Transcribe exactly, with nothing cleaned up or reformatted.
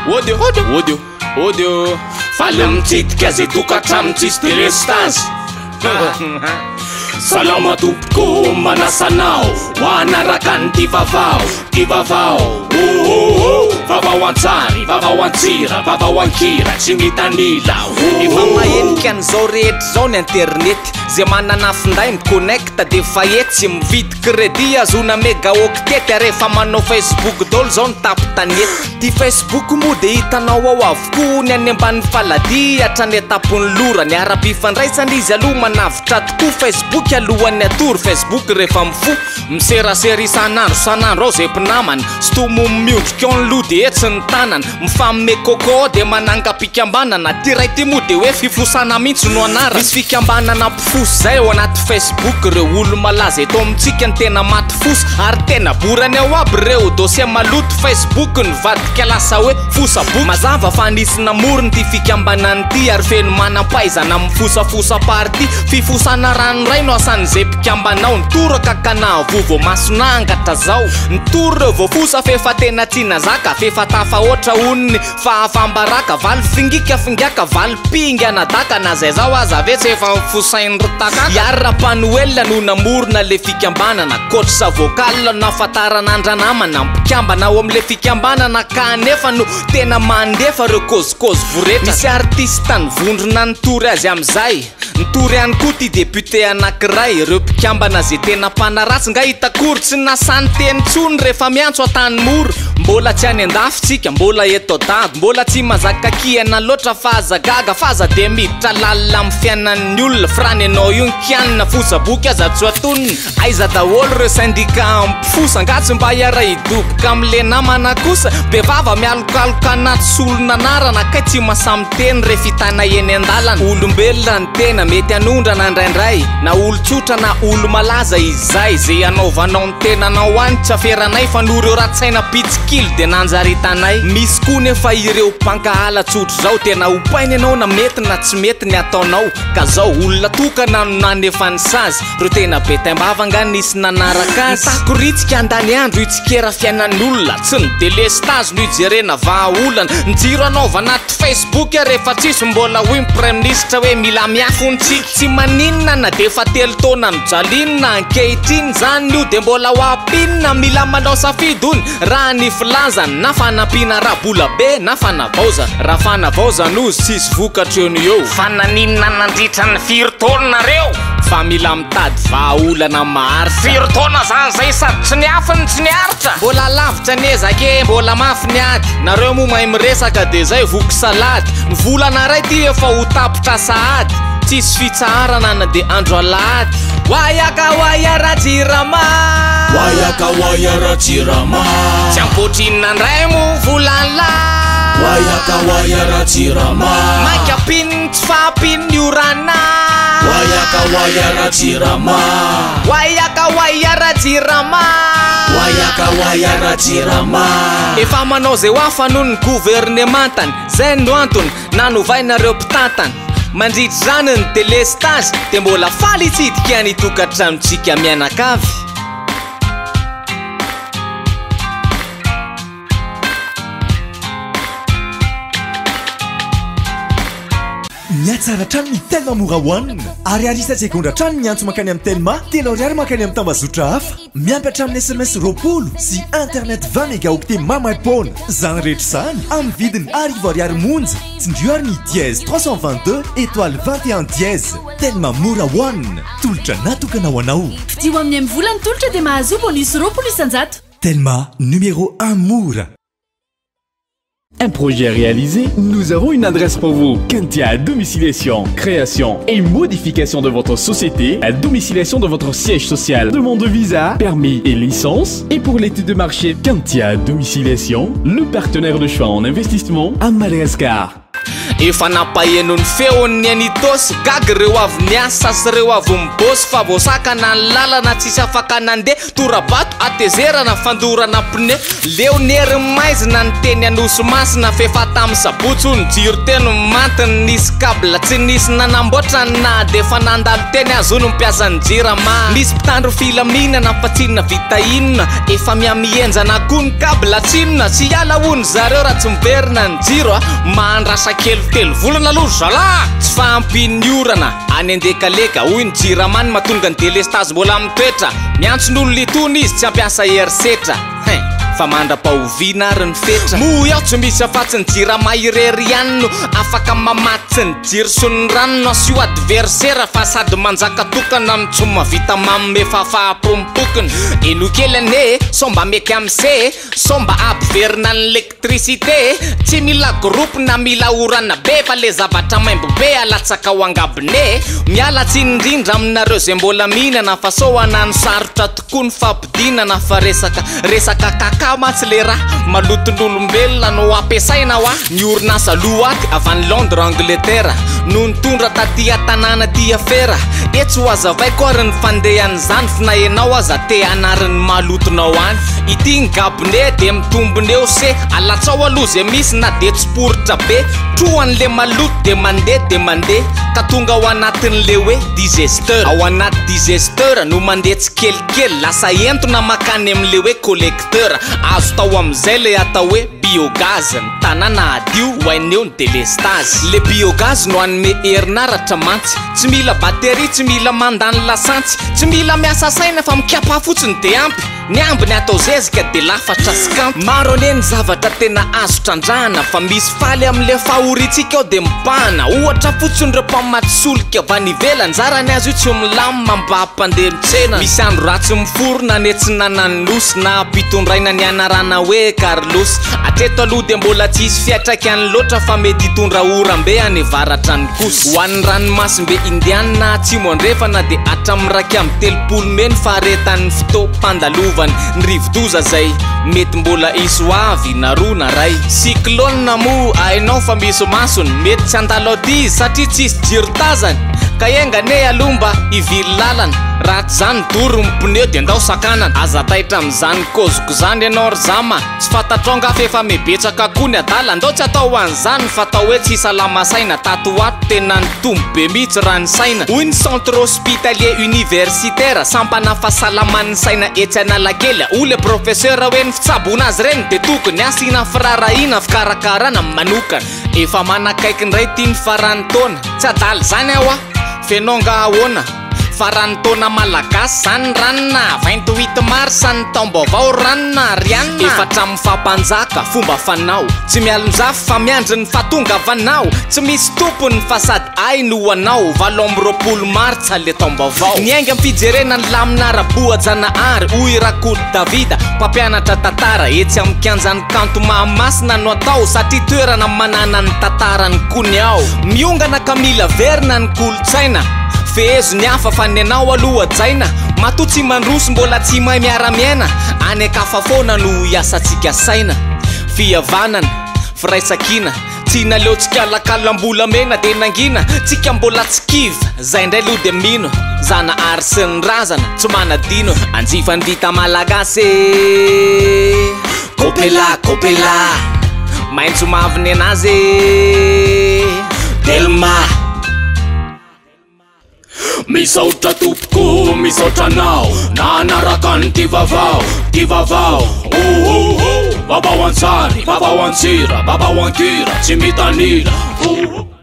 Audio, audio, audio. Faly mitsidika zay tokantrano tsisy délestage. Salama tompoko manasanao, ho anaraka ny ty vavao, ty vavao. Oh, oh, oh. Vavao antsary, vavao antsira, vavao ankira, tsy mitanila. Efa mahenika an'izao rehetra zao ny internet, zay manana finday miconnecta de fa ety tsy mividy crédit azona mega octet rehefa manao Facebook dolo zao ny tapy tanety. Ty Facebook moa de hitanao ao avokoa ny any ambany faladi hatrany etapony lora, ny ara-pifandraisana izy aloha manavitra tokoa Facebook alohan'ny atory. Facebook rehefa mifo miserasera isan'andro san'andro ao zay mpinamany, stomo miondrika ao ny loha de etsy ny tanany, mifamme coco de mananga-pikambanana. Ty ray ty moa de hoe fifosana mihitsy no anara. Misy fikambanana mpifosy zay ao anaty Facebook, reo olo malaza eto amintsika ny tena maty fosy, ary tena borany ao aby reo dosia maloto Facebook ny vadika lasa hoe fosaboky. Mazava fa nisy namorony ty fikambanany ty, ary feno manam-pahaizana mifosafosa party. Fifosana ranoray no asan'izay mpikambanao, nitoraka kana vovo masonangatra zao, nitory reo voafosa fefa tena tina zaka, fefa tafa oatra oniny fahafambaraka, valy fingika fingaka valy pinga nadaka, na zay zao aza vetsy efa mifosainy rotaka. Iarra panoela no namorona le fikambanana, coach sa vocal nafatarana andranamana, mpikambana ao amle fikambanana kanefa no tena mandefa reo kozikozy voretra. Misy artista nivondrona nitory azy amizay, nitory any koa ty député anakiray, reo mpikambana zay tena mpanaratsy nga hitakory tsy nasany teny tsony rehefa miantso atany moro. Mbola tsy any andafitsika, mbola eto dady, mbola tsy mazaka kiana loatra fa aza gaga, fa aza de miditra lalina amin'ny fiainan'ny olona. Frany anao io nkianina fosaboky aza tsy atonony, aiza daholo reo syndicat mpifosa, ngatsy mba hiara hidoboka amle namana kosa. Bevava mialokaloka anaty solona anarana, kay tsy masamy teny re fitana eny andalana. Olombelona ny tena mety anondrana ndraindray, na olo tsotra na olo malaza izay, zay anaovanao ny tenanao any tsy aferanay, fa no reo ratsaina pitsikilo de nanjaritanay. Misy koa nefa ireo mpankahala tsotra zao, tena opainy anao na mety na tsy mety ny ataonao, ka zao olona tokana no nanefa ny sazy, reo tena be taimbavanga nisy nanaraka azy. Takoritsika andany andro itsikera fiainan'olona, tsy ny délestage no ijerena vahaolana. Njiro anaova anaty Facebook rehefa tsisy mbola hoe prime ministre hoe mila miafontsika, tsy maninona na defa telo taona no jalinina ankehitriny zany io, de mbola hoapinina mila manao safidy ony raha ny filazany, na fanampina rabola be na fanavaoza. Raha fanavaozany ozy tsisy vokatra eo ny eo, fananinona nandritra ny firy taona reo, fa mila mitady vahaolana maharitra. Firy taona zany zay sady tsy niafiny tsy niaritra, mbola lavitra nezake mbola mafy ny ady. Nareo moa mahay miresaka de zay voky salady, volana ray ty efa ho tapitra sahady, tsisy fitsaharana na de andro alahady. Wayaka wayara jirama, Wayaka wayara jirama, tsy ampotrina ndray mo volala. Wayaka wayara jirama, maika piny tsy fampiny orana. Wayaka wayara jirama, Wayaka wayara jirama, Wayaka wayara jirama. Efa manao zay hoafa noho ny gouvernementany, zay no antony nanovainareo mpitantany. Mandritra zany ny délestage, de mbola faly itsidika ny tokantranontsika mianakavy. Miatsara trano ny Telma mora hoanina, ary arisa sekondra trano ny antso makany amin'ny Telma, telo ariary makany amin'ny tambazotra hafa, miampy amin'ny S M S roapolo sy internet vingt mégaoctets mamaipona. Zany rehetra zany amin'ny vidiny arivo ariary monja, tsindrio ary ny dièse trois cent vingt-deux étoile vingt et un dièse. Telma mora hoanina, tolotra natokana ho anao. Fidio amin'ny amin'ny volany tolotra dia mahazo bonus roapolo isanjato. Telma numéro un mora. Un projet réalisé, nous avons une adresse pour vous. Kentia Domiciliation, création et modification de votre société, à domiciliation de votre siège social, demande de visa, permis et licence. Et pour l'étude de marché, Kentia Domiciliation, le partenaire de choix en investissement à Madagascar. efa napahenony feony anitosy gagy reo avy niasa sy reo avy mibosy fa voasakana ny lalana tsisy afaka nandeha torabato atezerana fandorana pne leo nery maizina ny teny anosy masina fefa tamin'ny sabotsy ny jiro teny mantiny nisy kabla tsy nisy nanamboatra na de fa nandalo teny azony mpiasa ny jirama misy mpitandro filaminana fa tsinona vita inona efa miamienjana koa ny kabla tsinona tsy ala hony zareo raha tsy miverina ny jiro a mandrasa kely telo volana aloha zala tsy fampiny orana any andekaleka hoy ny jiramany mahatonga ny delestazy mbola mitoetra miantson'olo litony izy tsy ampiasa herisetra fa mandra-pahoviana ary ny fetra mo iaho tsy misy afatsy ny jirama irery ihany no afaka mamatsy ny jiro sy ny rano asio adversera fa sady manjaka tokana ny tsoma vita mamme fafahapompokony eno kely ane somba meky amse somba ampiverina ny elektricité tsy mila groupe na mila orana be fa le zavatra maimbo be alatsaka ho angabine miala tsinindrindra aminareo zay mbola mihinana fa soana ny sarotra tokoa ny fampidinana fa resaka resaka kaka matsy le raha malotondolombelona no ampiasaina hoa ny orinasa loaty avy any Londres Angleterre no nitondra tatia tanàna tia fera etsy ho azavay koa ary ny fandehan'izany fa na enao aza te anarin'ny malotonao any ity ny gabone de mitombony eo se alatsao aloha zay misy na de tsy poritra be troan'le maloto de mandeha de mandeha ka tonga ao anatin'le hoe digesteur ao anaty digesteur no mandeha tsy kelikely lasa entona makany amin'le hoe collecteur azo tao am'izay le atao hoe biogaz ny tanàna adio hoaineo ny delestage le biogaz no anome herinaratra mantsy tsy mila batterie tsy mila mandany lasantsy tsy mila miasa saina fa mikapa fotsiny de ampy ny ambiny atao zezika de lafatra sikampy maro ane ny zavatra tena azo trandrahana fa misy faly am'le fahoritsika ao de mipahana ohatra fotsiny reo mpamaty solika vanivela njarany azy io tsy milamina mba hampandeha mitsena misy andro ratsy miforona ane tsy nanany losy na ampitondraina ny anarana hoe Carlos atreto aloha de mbola tsisy fiatraika any loatra fa mety hitondra orambe any varatra ny kosy ho an'ny ranomasimbe indiana atsimo andrefana de atramiraky amy telopolo meny faharetan'ny fitopandalova ny rivodoza zay mety mbola iso avy na roa na ray cyclone mo ainao fa misy masony mety tsy andalo aty satria tsisy jiro tazany ka engane alomba ivily lalana raha tsy zany doro mipneu de andao sakanana aza taitra am'izany kozoko zany ianao ry zama tsy fantatronga fa efa mibetsaka koa ny adala andao tsy atao an'izany fa atao hoe tsy salama saina tato ato tena ny tombo be mihitsy raha ny saina hoy ny centre hospitalier universitaire sampana fahasalaman'ny saina etsy analakely o le professeur hoe ny fitsabona azy reny de tokony asina firarahina fikarakarana manokana efa manakaiky ndray tiany farany taona tsy adala zany aho a fenonga ahoana farany taona malagasy zany ranona vingt-huit mars ny taom-baovao ranona rianina efatra mifampanjaka fomba fanao tsy mialonjafy fa miandry ny fahatonga vanao tsy misy tompony fa sady ai no anao valo amby roapolo martsa le taom-baovao niainga amin'ny fijerena ny lamina raboajanahary hoy Rakody Davida mpampianatra tantara etsy amin'ny kianjany kanto Mahamasina no atao satria toerana manana ny tantarany kony ao miongana Camilla Verna ny kolotsaina fehezo ny hafa fa ny anao aloha jaina mato tsy mandroso mbola tsy mahay miara-miaina any akafa foana no hiasantsika saina fihavanana firaisakina tsy naleo tsika lakalambola mena de nangina tsika mbola tsy kiva zay indray aloha de mino zana ary sy ny razana tsy manadino anjifany vita malagasy kopela kopela maintso maviny anazy Delma misaotra tompoko misaotra anao nanaraka ny ty vavao ty vavao ohoho vavao antsary vavao antsira vavao ankira tsy mitanila oho